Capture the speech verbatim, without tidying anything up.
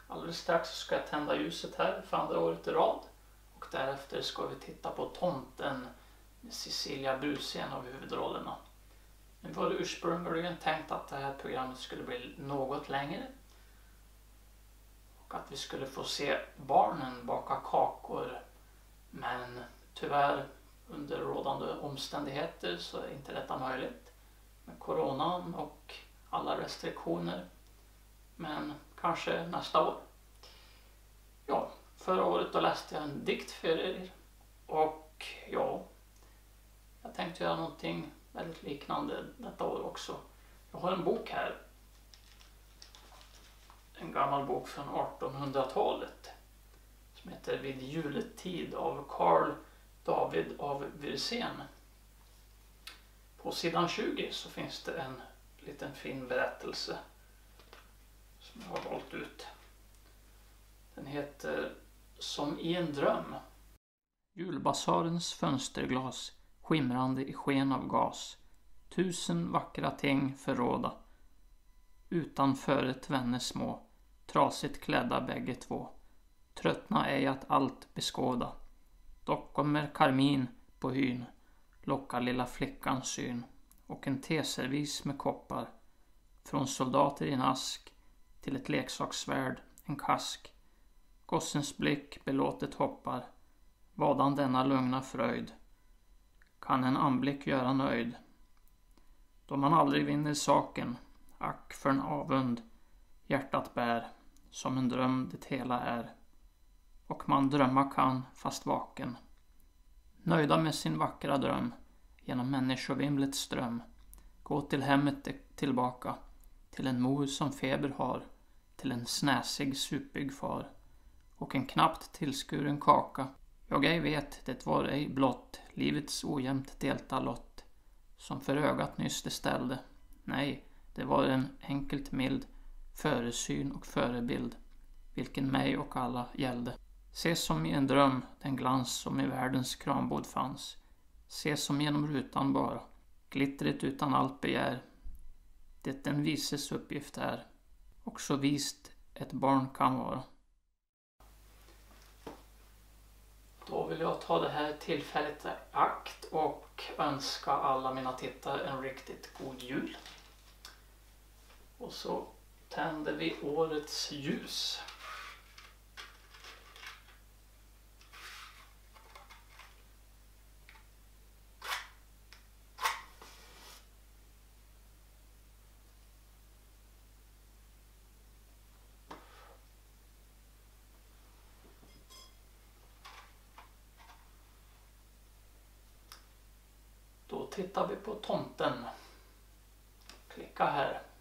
alldeles strax ska jag tända ljuset här för andra året i rad. Och därefter ska vi titta på Tomten med Cecilia Bruce i en av huvudrollerna. Nu var det ursprungligen tänkt att det här programmet skulle bli något längre. Och att vi skulle få se barnen baka kakor. Men tyvärr under rådande omständigheter så är inte detta möjligt. Med coronan och alla restriktioner. Men kanske nästa år. Ja, förra året då läste jag en dikt för er. Och ja, jag tänkte göra någonting väldigt liknande detta år också. Jag har en bok här. En gammal bok från artonhundratalet. Som heter Vid juletid av Carl David av Wirsén. På sidan tjugo så finns det en liten fin berättelse som jag har valt ut. Den heter Som i en dröm. Julbasarens fönsterglas skimrande i sken av gas. Tusen vackra ting förråda. Utanför tvenne små, trasigt klädda bägge två. Tröttna ej att allt beskåda. Dock kommer karmin på hyn, lockar lilla flickans syn. Och en teservis med koppar. Från soldater i en ask till ett leksaksvärd, en kask. Gossens blick belåtet hoppar. Vadan denna lugna fröjd kan en anblick göra nöjd. Då man aldrig vinner saken, ack för en avund hjärtat bär, som en dröm det hela är. Och man drömma kan fast vaken. Nöjda med sin vackra dröm, genom människovimlets ström, gå till hemmet tillbaka, till en mor som feber har, till en snäsig supig far, och en knappt tillskuren kaka. Jag ej vet, det var ej blott livets ojämnt delta lott, som för ögat nyss det ställde. Nej, det var en enkelt mild föresyn och förebild, vilken mig och alla gällde. Se som i en dröm den glans som i världens krambod fanns. Se som genom rutan bara, glittret utan allt begär. Det den vises uppgift är, och så vist ett barn kan vara. Då vill jag ta det här tillfället i akt och önska alla mina tittare en riktigt god jul. Och så tänder vi årets ljus. Då tittar vi på Tomten. Klicka här.